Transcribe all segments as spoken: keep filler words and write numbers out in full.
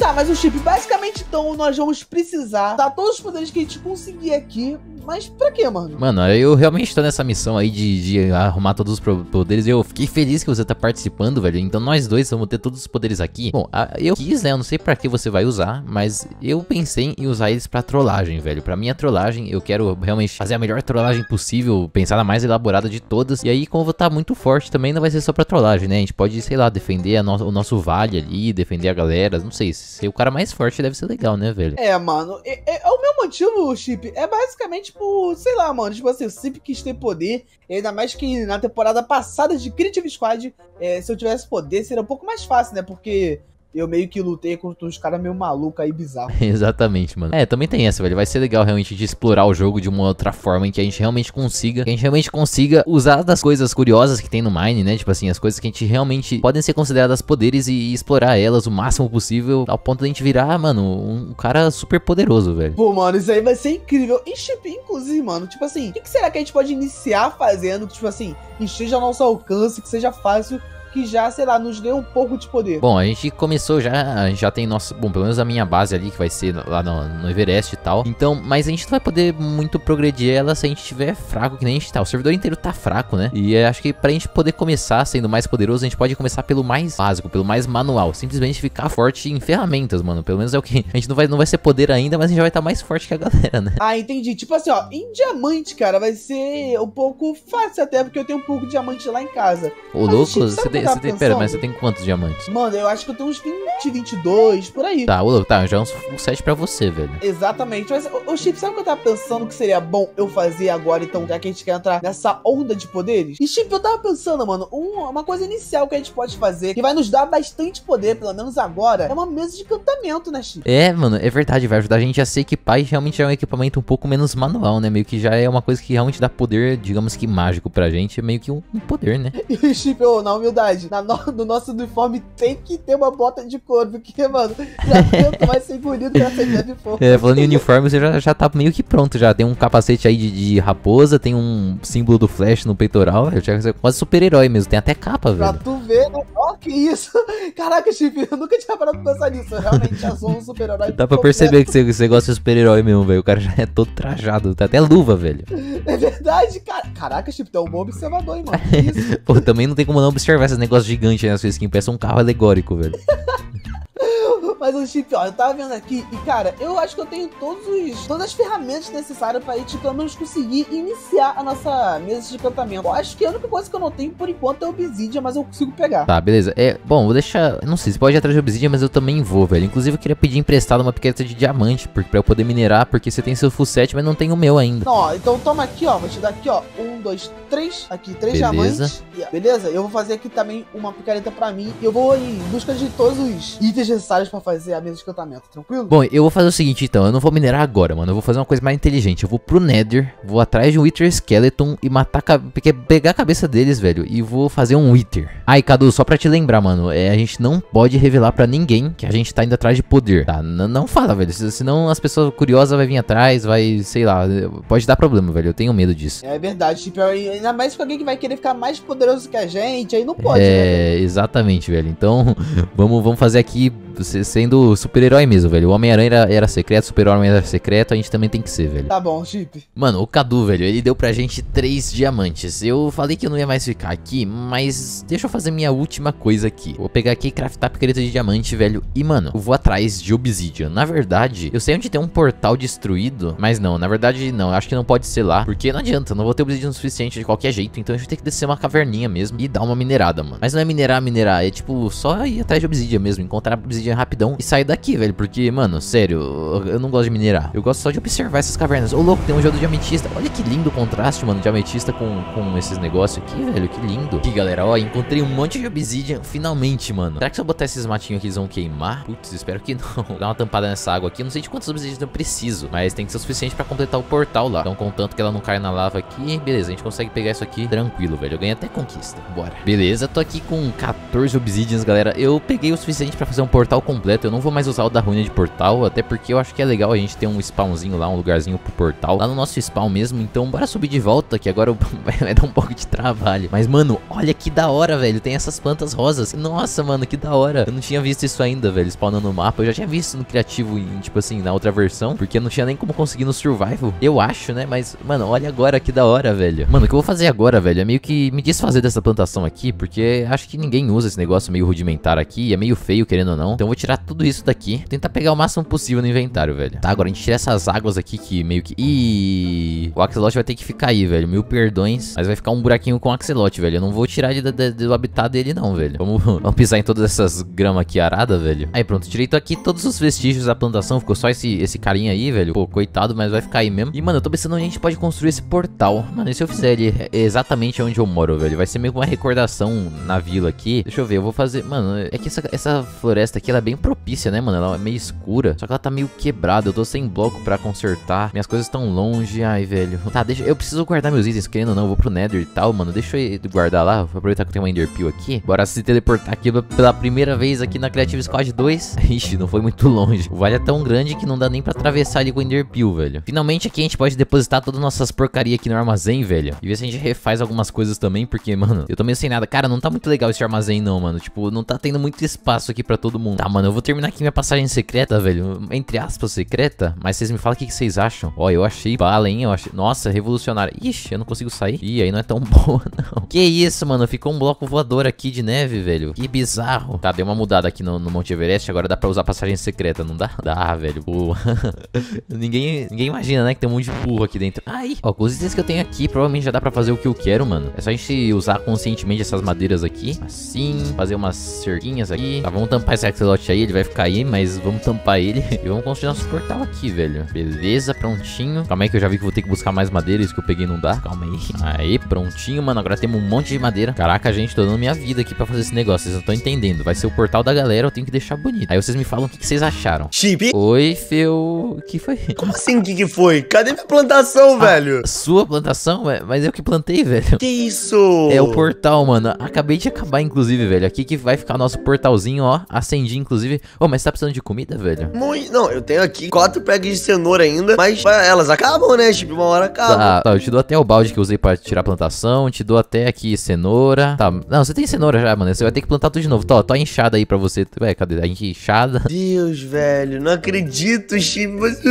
Tá, mas o chip, basicamente, então, nós vamos precisar dar todos os poderes que a gente conseguir aqui. Mas pra quê, mano? Mano, eu realmente tô nessa missão aí de, de arrumar todos os poderes. Eu fiquei feliz que você tá participando, velho. Então nós dois vamos ter todos os poderes aqui. Bom, eu quis, né? Eu não sei pra que você vai usar, mas eu pensei em usar eles pra trollagem, velho. Pra minha trollagem, eu quero realmente fazer a melhor trollagem possível, pensar na mais elaborada de todas. E aí, como eu vou estar muito forte também, não vai ser só pra trollagem, né? A gente pode, sei lá, defender a no o nosso vale ali, defender a galera. Não sei, ser o cara mais forte deve ser legal, né, velho? É, mano, é, é, é o meu motivo, Chip, é basicamente por, sei lá, mano, tipo assim, eu sempre quis ter poder, e ainda mais que na temporada passada de Creative Squad, é, se eu tivesse poder, seria um pouco mais fácil, né, porque eu meio que lutei contra uns caras meio malucos aí, bizarro. Exatamente, mano. É, também tem essa, velho. Vai ser legal realmente de explorar o jogo de uma outra forma em que a gente realmente consiga, que a gente realmente consiga usar das coisas curiosas que tem no Mine, né? Tipo assim, as coisas que a gente realmente podem ser consideradas poderes e, e explorar elas o máximo possível, ao ponto de a gente virar, mano, um, um cara super poderoso, velho. Pô, mano, isso aí vai ser incrível. E, Chip, inclusive, mano, tipo assim, o que, que será que a gente pode iniciar fazendo, que, tipo assim, esteja ao nosso alcance, que seja fácil, que já, sei lá, nos dê um pouco de poder? Bom, a gente começou já, a gente já tem nosso, bom, pelo menos a minha base ali, que vai ser lá no, no Everest e tal. Então, mas a gente não vai poder muito progredir ela se a gente estiver fraco, que nem a gente tá. O servidor inteiro tá fraco, né? E acho que pra gente poder começar sendo mais poderoso, a gente pode começar pelo mais básico, pelo mais manual. Simplesmente ficar forte em ferramentas, mano. Pelo menos é o que a gente não vai, não vai ser poder ainda, mas a gente já vai estar mais forte que a galera, né? Ah, entendi. Tipo assim, ó, em diamante, cara, vai ser um pouco fácil até, porque eu tenho um pouco de diamante lá em casa. Ô, louco, você tem, você tem, pera, mas você tem quantos diamantes? Mano, eu acho que eu tenho uns vinte, vinte e dois, por aí. Tá, ô, louco, tá, já é uns sete pra você, velho. Exatamente. Mas, ô, ô Chip, sabe o que eu tava pensando que seria bom eu fazer agora, então, já que a gente quer entrar nessa onda de poderes? E, Chip, eu tava pensando, mano, um, uma coisa inicial que a gente pode fazer, que vai nos dar bastante poder, pelo menos agora, é uma mesa de encantamento, né, Chip? É, mano, é verdade, vai ajudar a gente a se equipar e realmente é um equipamento um pouco menos manual, né? Meio que já é uma coisa que realmente dá poder, digamos que mágico pra gente, é meio que um, um poder, né? E, Chip, ô, na humildade, na no, no nosso uniforme tem que ter uma bota de couro, porque, mano, já tento mais ser bonito que essa deve for. É, falando em uniforme, você já, já tá meio que pronto já. Tem um capacete aí de, de raposa, tem um símbolo do Flash no peitoral. Eu tinha que ser quase super-herói mesmo, tem até capa, Pra velho. tu ver, né? Ó, que isso. Caraca, Chip, eu nunca tinha parado pra pensar nisso. Eu realmente já sou um super-herói. Dá pra perceber que você, você gosta de super-herói mesmo, velho. O cara já é todo trajado, tá até luva, velho. É verdade, cara. Caraca, Chip, tu é um bom observador, hein, mano. Que isso? Pô, também não tem como não observar esse negócio gigante aí na sua skin, parece um carro alegórico, velho. Mas o Chip, ó, eu tava vendo aqui e, cara, eu acho que eu tenho todos os, todas as ferramentas necessárias pra gente, pelo menos, conseguir iniciar a nossa mesa de encantamento. Eu acho que a única coisa que eu não tenho, por enquanto, é Obsidian, mas eu consigo pegar. Tá, beleza. É, bom, vou deixar... Não sei, você pode ir atrás de Obsidian, mas eu também vou, velho. Inclusive, eu queria pedir emprestado uma piqueta de diamante, porque, pra eu poder minerar, porque você tem seu full set, mas não tem o meu ainda. Não, ó, então toma aqui, ó, vou te dar aqui, ó, um, dois, três, aqui, três Beleza. diamantes. E, beleza? Eu vou fazer aqui também uma picareta pra mim e eu vou em busca de todos os itens necessários pra fazer a mesa de encantamento, tranquilo? Bom, eu vou fazer o seguinte então, eu não vou minerar agora, mano, eu vou fazer uma coisa mais inteligente. Eu vou pro Nether, vou atrás de um Wither Skeleton e matar, pegar a cabeça deles, velho, e vou fazer um Wither. Ai, Cadu, só pra te lembrar, mano, é, a gente não pode revelar pra ninguém que a gente tá indo atrás de poder, tá? N não fala, velho, senão as pessoas curiosas vão vir atrás, vai, sei lá, pode dar problema, velho, eu tenho medo disso. É verdade, tipo, ainda mais com alguém que vai querer ficar mais poderoso que a gente, aí não pode, é, né? É, exatamente, velho, então vamos, vamos fazer aqui sendo super-herói mesmo, velho. O Homem-Aranha era, era secreto, o Super-Homem era secreto, a gente também tem que ser, velho. Tá bom, Chip. Mano, o Cadu, velho, ele deu pra gente três diamantes. Eu falei que eu não ia mais ficar aqui, mas deixa eu fazer minha última coisa aqui. Vou pegar aqui e craftar picareta de diamante, velho. E, mano, eu vou atrás de Obsidian. Na verdade, eu sei onde tem um portal destruído, mas não, na verdade não, eu acho que não pode ser lá, porque não adianta, não vou ter Obsidian o suficiente de qualquer jeito, então a gente vai ter que descer uma caverninha mesmo e dar uma minerada, mano. Mas não é minerar, minerar, é tipo só ir atrás de Obsidian mesmo, encontrar Obsidian rapidão e sair daqui, velho, porque, mano, sério, eu não gosto de minerar. Eu gosto só de observar essas cavernas. Ô, louco, tem um gelo de ametista. Olha que lindo o contraste, mano, de ametista com, com esses negócios aqui, velho, que lindo. Aqui, galera, ó, encontrei um monte de obsidian, finalmente, mano. Será que se eu botar esses matinhos aqui, eles vão queimar? Putz, espero que não. Vou dar uma tampada nessa água aqui. Eu não sei de quantos obsidian eu preciso, mas tem que ser o suficiente pra completar o portal lá. Então, contanto que ela não caia na lava aqui, beleza, a gente consegue pegar isso aqui tranquilo, velho. Eu ganhei até conquista. Bora. Beleza, tô aqui com quatorze obsidians, galera. Eu peguei o suficiente pra fazer um portal portal completo. Eu não vou mais usar o da ruína de portal, até porque eu acho que é legal a gente ter um spawnzinho lá, um lugarzinho pro portal, lá no nosso spawn mesmo. Então bora subir de volta, que agora vai dar um pouco de trabalho. Mas, mano, olha que da hora, velho. Tem essas plantas rosas. Nossa, mano, que da hora. Eu não tinha visto isso ainda, velho, spawnando no mapa. Eu já tinha visto no criativo, em, tipo assim, na outra versão, porque não tinha nem como conseguir no survival, eu acho, né? Mas, mano, olha agora que da hora, velho. Mano, o que eu vou fazer agora, velho, é meio que me desfazer dessa plantação aqui, porque acho que ninguém usa esse negócio meio rudimentar aqui, é meio feio, querendo ou não. Então eu vou tirar tudo isso daqui, tentar pegar o máximo possível no inventário, velho. Tá, agora a gente tira essas águas aqui que meio que... Ih, o Axolotl vai ter que ficar aí, velho. Mil perdões, mas vai ficar um buraquinho com o Axolotl, velho. Eu não vou tirar de, de, de, do habitat dele, não, velho. Vamos, vamos pisar em todas essas gramas aqui aradas, velho. Aí, pronto, tirei aqui todos os vestígios da plantação. Ficou só esse, esse carinha aí, velho. Pô, coitado, mas vai ficar aí mesmo. E, mano, eu tô pensando onde a gente pode construir esse portal. Mano, e se eu fizer ele exatamente onde eu moro, velho? Vai ser meio que uma recordação na vila aqui. Deixa eu ver, eu vou fazer... Mano, é que essa, essa floresta aqui, ela é bem propícia, né, mano? Ela é meio escura. Só que ela tá meio quebrada. Eu tô sem bloco pra consertar. Minhas coisas estão longe. Ai, velho. Tá, deixa... Eu preciso guardar meus itens, querendo ou não. Eu vou pro Nether e tal, mano. Deixa eu guardar lá. Vou aproveitar que eu tenho uma Ender Peel aqui. Bora se teleportar aqui pela primeira vez aqui na Creative Squad dois. Ixi, não foi muito longe. O vale é tão grande que não dá nem pra atravessar ali com o Ender Peel, velho. Finalmente aqui a gente pode depositar todas as nossas porcarias aqui no armazém, velho. E ver se a gente refaz algumas coisas também, porque, mano, eu tô meio sem nada. Cara, não tá muito legal esse armazém não, mano. Tipo, não tá tendo muito espaço aqui pra todo mundo. Tá, mano, eu vou terminar aqui minha passagem secreta, velho. Entre aspas, secreta. Mas vocês me falam o que, que vocês acham. Ó, eu achei bala, hein? Eu achei... Nossa, revolucionário. Ixi, eu não consigo sair. Ih, aí não é tão boa, não. Que isso, mano? Ficou um bloco voador aqui de neve, velho. Que bizarro. Tá, deu uma mudada aqui no, no Monte Everest. Agora dá pra usar passagem secreta, não dá? Dá, velho. Pô. ninguém, ninguém imagina, né? Que tem um monte de burro aqui dentro. Ai, ó, com os itens que eu tenho aqui, provavelmente já dá pra fazer o que eu quero, mano. É só a gente usar conscientemente essas madeiras aqui. Assim, fazer umas cerquinhas aqui. Tá, vamos tampar esse Axolotl aí. Ele vai ficar aí, mas vamos tampar ele. E vamos construir nosso portal aqui, velho. Beleza, prontinho. Calma aí que eu já vi que vou ter que buscar mais madeira. Isso que eu peguei não dá. Calma aí. Aí, prontinho, mano. Agora temos um monte de madeira. Caraca, gente, tô dando minha vida aqui pra fazer esse negócio. Vocês não estão entendendo. Vai ser o portal da galera, eu tenho que deixar bonito. Aí vocês me falam o que, que vocês acharam. Chip? Oi, Feu. O que foi? Como assim, o que que foi? Cadê minha plantação, ah, velho? Sua plantação? É, mas eu que plantei, velho. Que isso? É o portal, mano. Acabei de acabar, inclusive, velho. Aqui que vai ficar nosso portalzinho, ó. Acendi, inclusive. Ô, oh, mas você tá precisando de comida, velho? Muito... Não, eu tenho aqui quatro pegas de cenoura ainda. Mas elas acabam, né? Tipo, uma hora acaba. Tá, tá, eu te dou até o balde que eu usei pra tirar a plantação. Te dou até aqui cenoura. Tá, não, você tem cenoura já, mano. Você vai ter que plantar tudo de novo. Tô, tô a enxada aí pra você. Ué, cadê? A enxada. Deus, velho. Não acredito, Chip. Você...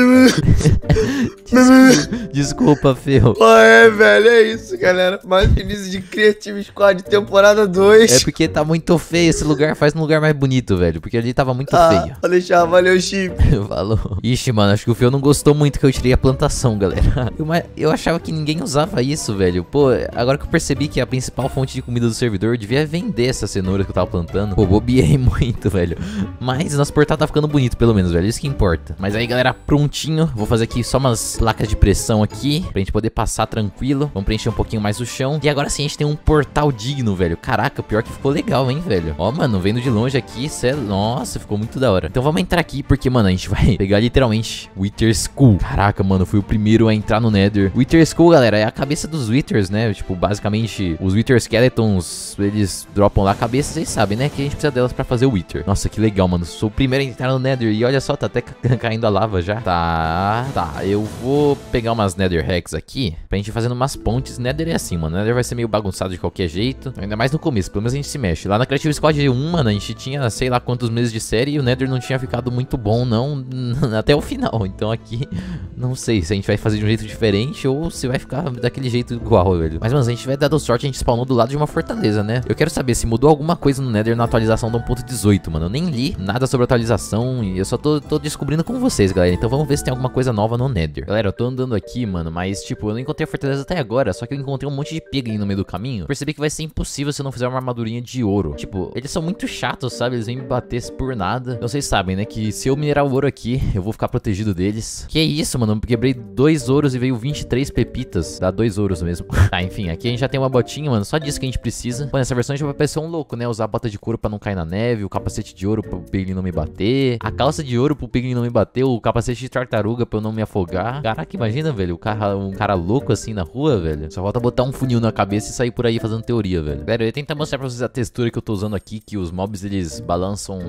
Desculpa, desculpa, Feu. Ah, é, velho. É isso, galera. Mais início de Creative Squad temporada dois. É porque tá muito feio esse lugar. Faz um lugar mais bonito, velho. Porque ali tava muito ah, feio. Vou deixar. Valeu, Chip. Falou. Ixi, mano. Acho que o Feu não gostou muito que eu tirei a plantação, galera. Eu, eu achava que ninguém usava isso, velho. Pô, agora que eu percebi que a principal fonte de comida do servidor, eu devia vender essa cenoura que eu tava plantando. Pô, bobiei muito, velho. Mas nosso portal tá ficando bonito, pelo menos, velho. Isso que importa. Mas aí, galera, prontinho. Vou fazer aqui só umas placas de pressão aqui, pra gente poder passar tranquilo. Vamos preencher um pouquinho mais o chão. E agora sim, a gente tem um portal digno, velho. Caraca, pior que ficou legal, hein, velho. Ó, mano, vendo de longe aqui, cê... nossa, ficou muito da hora. Então vamos entrar aqui, porque, mano, a gente vai pegar literalmente Wither Skull. Caraca, mano, fui o primeiro a entrar no Nether. Wither Skull, galera, é a cabeça dos Withers, né? Tipo, basicamente, os Wither Skeletons, eles dropam lá a cabeça, vocês sabem, né? Que a gente precisa delas pra fazer o Wither. Nossa, que legal, mano. Sou o primeiro a entrar no Nether. E olha só, tá até caindo a lava já. Tá, tá. Eu vou pegar umas Nether Hacks aqui pra gente ir fazendo umas pontes. Nether é assim, mano. Nether vai ser meio bagunçado de qualquer jeito. Ainda mais no começo, pelo menos a gente se mexe. Lá na Creative Squad um, mano, a gente tinha sei lá quantos meses de série e o Nether não tinha ficado muito bom, não, até o final. Então aqui, não sei se a gente vai fazer de um jeito diferente ou se vai ficar daquele jeito igual, velho. Mas, mano, a gente vai dar sorte, a gente spawnou do lado de uma fortaleza, né? Eu quero saber se mudou alguma coisa no Nether na atualização do um ponto dezoito, mano. Eu nem li nada sobre a atualização e eu só tô, tô descobrindo com vocês, galera. Então vamos ver se tem alguma coisa nova no Nether. Galera, eu tô andando aqui, mano, mas, tipo, eu não encontrei a fortaleza até agora, só que eu encontrei um monte de piglin no meio do caminho. Percebi que vai ser impossível se eu não fizer uma armadurinha de ouro. Tipo, eles são muito chatos, sabe? Eles vêm me bater por nada. Então vocês sabem, né, que se eu minerar o ouro aqui, eu vou ficar protegido deles. Que isso, mano, eu quebrei dois ouros e veio vinte e três pepitas. Dá dois ouros mesmo. Tá, enfim, aqui a gente já tem uma botinha, mano, só disso que a gente precisa. Pô, nessa versão a gente vai parecer um louco, né? Usar a bota de couro pra não cair na neve, o capacete de ouro pro piglin não me bater, a calça de ouro pro piglin não me bater, o capacete de tartaruga pra eu não me afogar. Caraca, imagina, velho, o cara, um cara louco assim na rua, velho. Só falta botar um funil na cabeça e sair por aí fazendo teoria, velho. Galera, eu ia tentar mostrar pra vocês a textura que eu tô usando aqui, que os mobs, eles balançam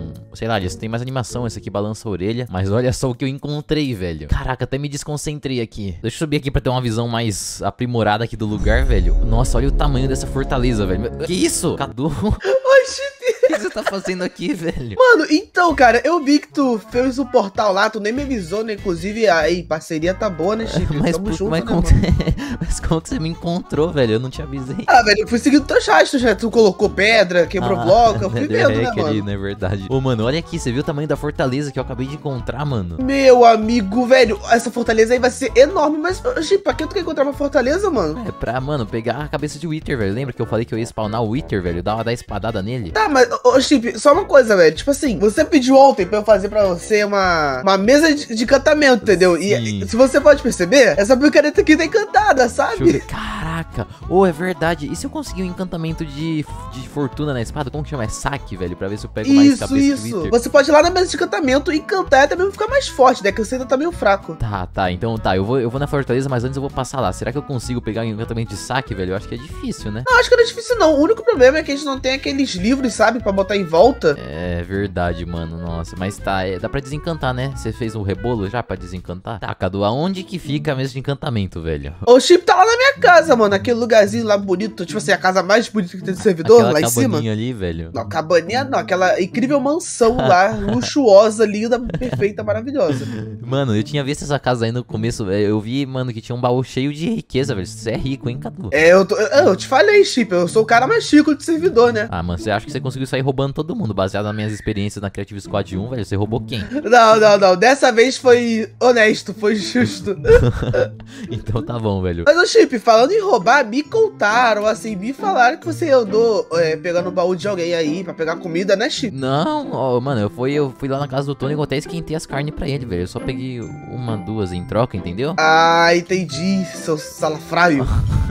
são, sei lá, eles têm mais animação. Esse aqui balança a orelha. Mas olha só o que eu encontrei, velho. Caraca, até me desconcentrei aqui. Deixa eu subir aqui pra ter uma visão mais aprimorada aqui do lugar, velho. Nossa, olha o tamanho dessa fortaleza, velho. Que isso? Cadu? Oxi, O que você tá fazendo aqui, velho? mano, então, cara, eu vi que tu fez o portal lá, tu nem me avisou, né? Inclusive, aí, parceria tá boa, né, Chip? Mas, Tamo por- junto, mas, né, como mano? que, mas como que você me encontrou, velho? Eu não te avisei. Ah, velho, eu fui seguindo teus rastros, né? Tu colocou pedra, quebrou Ah, bloco, eu fui Nether vendo, né, hack ali, mano? não é verdade. Ô, mano, olha aqui, você viu o tamanho da fortaleza que eu acabei de encontrar, mano? Meu amigo, velho, essa fortaleza aí vai ser enorme, mas, Chip, pra que tu quer encontrar uma fortaleza, mano? É pra, mano, pegar a cabeça de Wither, velho. Lembra que eu falei que eu ia spawnar o Wither, velho? Dar uma dar espadada nele? Tá, mas, ô, Chip, só uma coisa, velho. Tipo assim, você pediu ontem pra eu fazer pra você uma, uma mesa de, de encantamento, entendeu? E, Sim. e se você pode perceber, essa picareta aqui tá encantada, Deixa eu sabe? ver. Caraca! Ô, é verdade. E se eu conseguir um encantamento de, de fortuna na espada? Como que chama? É saque, velho? Pra ver se eu pego mais Isso, cabeça de isso. Wither. Você pode ir lá na mesa de encantamento e cantar e até mesmo ficar mais forte, né? Que você ainda tá meio fraco. Tá, tá. Então tá. Eu vou, eu vou na fortaleza, mas antes eu vou passar lá. Será que eu consigo pegar um encantamento de saque, velho? Eu acho que é difícil, né? Não, acho que não é difícil, não. O único problema é que a gente não tem aqueles livros, sabe? Pra botar em volta. É verdade, mano. Nossa, mas tá. É, dá pra desencantar, né? Você fez um rebolo já pra desencantar? Tá, Cadu, aonde que fica a mesa de encantamento, velho? O Chip tá lá na minha casa, mano. Aquele lugarzinho lá bonito. Tipo assim, a casa mais bonita que tem do servidor, Aquela lá em cima. cabaninha ali, velho. Não, cabaninha não. Aquela incrível mansão lá, luxuosa, linda, perfeita, maravilhosa. Mano, eu tinha visto essa casa aí no começo. é, Eu vi, mano, que tinha um baú cheio de riqueza, velho. Você é rico, hein, Cadu? É, eu, tô, eu, eu te falei, Chip. Eu sou o cara mais chico do servidor, né? Ah, mano, você acha que você conseguiu sair roubando todo mundo? Baseado nas minhas experiências na Creative Squad um, velho, você roubou quem? Não, não, não. Dessa vez foi honesto, foi justo. Então tá bom, velho. Mas, ô Chip, falando em roubar, me contaram, assim, me falaram que você andou é, pegando o baú de alguém aí pra pegar comida, né, Chip? Não, ó, mano, eu fui, eu fui lá na casa do Tony e eu até esquentei as carnes pra ele, velho. Eu só peguei uma, duas em troca, entendeu? Ah, entendi, seu salafrário.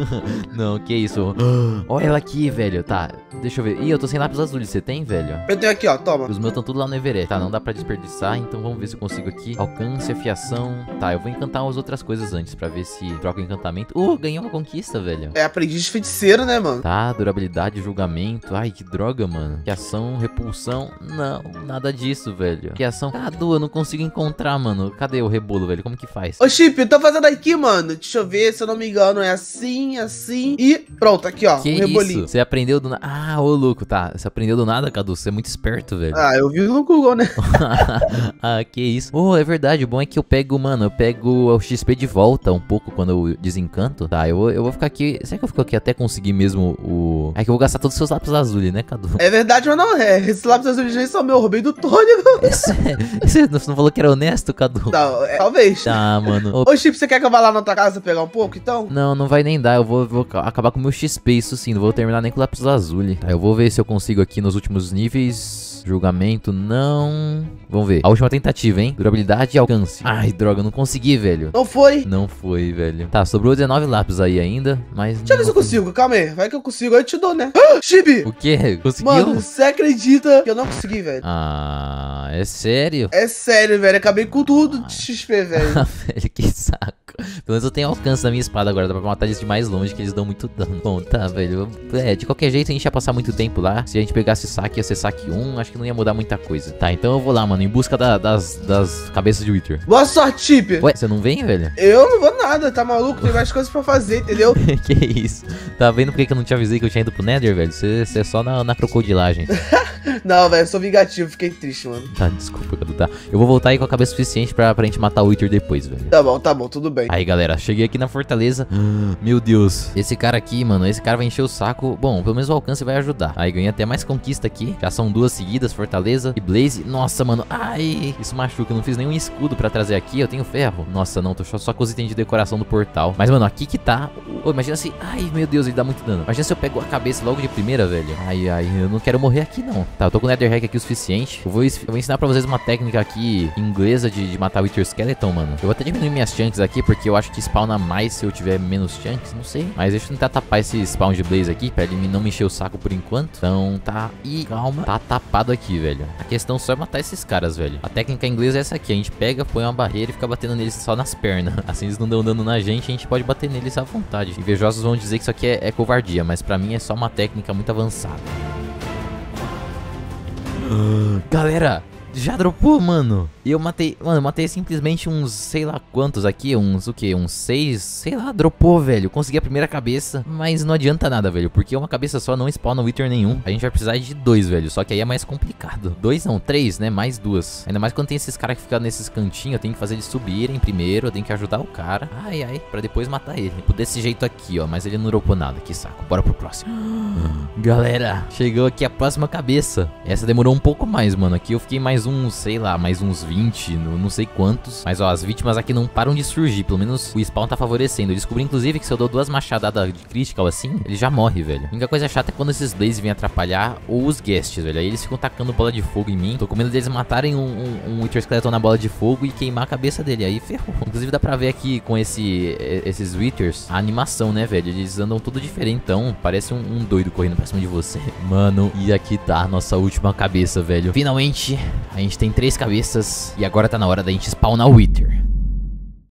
Não, que isso? Olha ela aqui, velho. Tá, deixa eu ver. Ih, eu tô sem lápis azuis. Você tem, velho? Eu tenho aqui, ó, toma. Os meus estão tudo lá no Everett. Tá, não dá pra desperdiçar, então vamos ver se eu consigo aqui. Alcance, afiação. Tá, eu vou encantar as outras coisas antes pra ver se troca o encantamento. Uh, ganhei uma conquista, velho. É aprendiz feiticeiro, né, mano? Tá, durabilidade, julgamento. Ai, que droga, mano. Afiação, repulsão. Não, nada disso, velho. Afiação. Cadu, eu não consigo encontrar, mano. Cadê o rebolo, velho? Como que faz? Ô, Chip, eu tô fazendo aqui, mano. Deixa eu ver, se eu não me engano, é assim, assim. E pronto, aqui, ó, Que um rebolinho. isso? Você aprendeu do nada. Ah, ô louco, tá. Você aprendeu do nada, Cadu. Você é muito esperto, velho. Ah, eu vi no Google, né? Ah, que isso. Oh, é verdade. O bom é que eu pego, mano, eu pego o X P de volta um pouco quando eu desencanto. Tá, eu vou, eu vou ficar aqui. Será que eu fico aqui até conseguir mesmo o... É que eu vou gastar todos os seus lápis azuis, né, Cadu? É verdade, mas não é. Esses lápis azuis nem são meu, eu roubei do Tony. Você não falou que era honesto, Cadu? Não, é, talvez. Tá, mano. Ô, Ô, Chip, você quer que eu vá lá na tua casa pegar um pouco, então? não, não vai nem dar. Eu vou, vou acabar com o meu X P, isso sim. Não vou terminar nem com o lápis azul. Tá, eu vou ver se eu consigo aqui nos últimos níveis. Julgamento, não. Vamos ver. A última tentativa, hein? Durabilidade e alcance. Ai, droga, eu não consegui, velho. Não foi? Não foi, velho. Tá, sobrou dezenove lápis aí ainda, mas... Deixa eu ver se eu consigo, calma aí. Vai que eu consigo, aí eu te dou, né? Ah, Chibi! O quê? Conseguiu? Mano, você acredita que eu não consegui, velho? Ah, é sério? É sério, velho. Acabei com tudo de X P, velho. Velho, que saco. Pelo menos eu tenho alcance na minha espada agora. Dá pra matar eles de mais longe, que eles dão muito dano. Bom, tá, velho. É, de qualquer jeito a gente ia passar muito tempo lá. Se a gente pegasse saque, ia ser saque um. Acho que não ia mudar muita coisa. Tá, então eu vou lá, mano, em busca da- das, das cabeças de Wither. Boa sorte, Chip. Ué, você não vem, velho? Eu não vou nada, tá maluco? Tem mais coisas pra fazer, entendeu? Que isso? Tá vendo por que que eu não te avisei que eu tinha ido pro Nether, velho? Você você é só na, na crocodilagem. Não, velho, eu sou vingativo. Fiquei triste, mano. Tá, desculpa, Cadu, tá. Eu vou voltar aí com a cabeça suficiente pra, pra gente matar o Wither depois, velho. Tá bom, tá bom, tudo bem. Aí, galera, cheguei aqui na fortaleza. Meu Deus. Esse cara aqui, mano, esse cara vai encher o saco. Bom, pelo menos o alcance vai ajudar. Aí, ganhei até mais conquista aqui. Já são duas seguidas, fortaleza e Blaze. Nossa, mano. Ai, isso machuca. Eu não fiz nenhum escudo pra trazer aqui. Eu tenho ferro. Nossa, não. Tô só, só com os itens de decoração do portal. Mas, mano, aqui que tá. Ô, imagina se... Ai, meu Deus, ele dá muito dano. Imagina se eu pego a cabeça logo de primeira, velho. Ai, ai, eu não quero morrer aqui, não. Tá, eu tô com o Nether Hack aqui o suficiente. Eu vou, eu vou ensinar pra vocês uma técnica aqui inglesa de, de matar o Wither Skeleton, mano. Eu vou até diminuir minhas chunks aqui, porque eu acho que spawna mais se eu tiver menos chunks, não sei. Mas deixa eu tentar tapar esse spawn de Blaze aqui, pra ele não me encher o saco por enquanto. Então, tá... Ih, calma. Tá tapado aqui, velho. A questão só é matar esses caras, velho. A técnica inglesa é essa aqui. A gente pega, põe uma barreira e fica batendo neles só nas pernas. Assim eles não dão dano na gente, a gente pode bater neles à vontade. Invejosos vão dizer que isso aqui é, é covardia, mas pra mim é só uma técnica muito avançada. Galera, já dropou, mano. E eu matei, mano, eu matei simplesmente uns, sei lá quantos aqui, uns, o que, uns seis, sei lá, dropou, velho. Consegui a primeira cabeça, mas não adianta nada, velho, porque uma cabeça só não spawna Wither nenhum. A gente vai precisar de dois, velho, só que aí é mais complicado. Dois não, três, né, mais duas. Ainda mais quando tem esses caras que ficam nesses cantinhos, eu tenho que fazer eles subirem primeiro, eu tenho que ajudar o cara. Ai, ai, pra depois matar ele. Tipo, desse jeito aqui, ó, mas ele não dropou nada, que saco. Bora pro próximo. Galera, chegou aqui a próxima cabeça. Essa demorou um pouco mais, mano. Aqui eu fiquei mais uns, sei lá, mais uns vinte, no, não sei quantos. Mas ó, as vítimas aqui não param de surgir. Pelo menos o spawn tá favorecendo. Eu descobri inclusive que se eu dou duas machadadas de critical assim, ele já morre, velho. A única coisa chata é quando esses blazes vêm atrapalhar ou os guests, velho. Aí eles ficam tacando bola de fogo em mim. Tô com medo deles matarem um, um, um Wither Skeleton na bola de fogo e queimar a cabeça dele. Aí ferrou. Inclusive dá pra ver aqui com esse, esses Withers a animação, né, velho? Eles andam tudo diferentão. Parece um, um doido correndo pra cima de você. Mano, e aqui tá a nossa última cabeça, velho. Finalmente, a gente tem três cabeças e agora tá na hora da gente spawnar o Wither.